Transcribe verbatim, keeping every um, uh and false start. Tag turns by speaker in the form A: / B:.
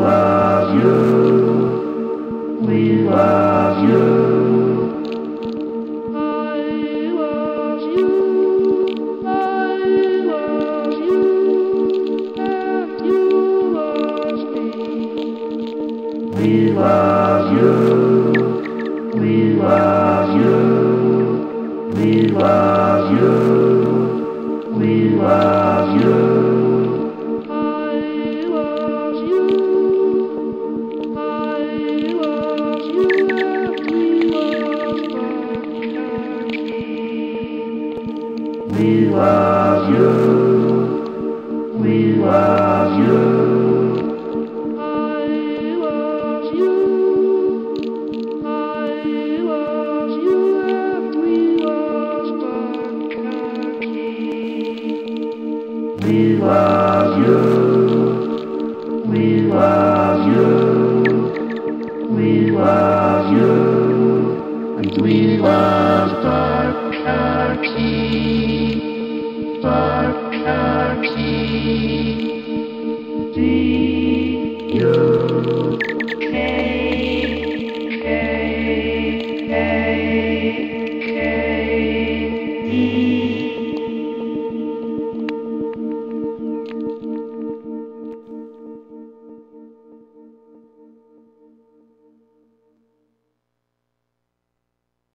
A: love you. We love you. We love you, we love you, we love you, we love you. I love you, I love you, we love you, we love you. We love you, we love you, we love you, and we love dark khaki, dark khaki, D U K K A K E